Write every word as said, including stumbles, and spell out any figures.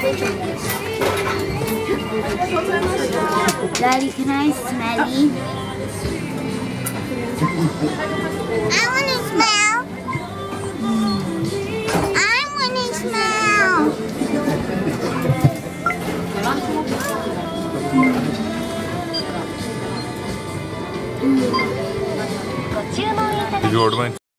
Daddy, can I smelly? I want to smell. I want to smell. Did you order mine?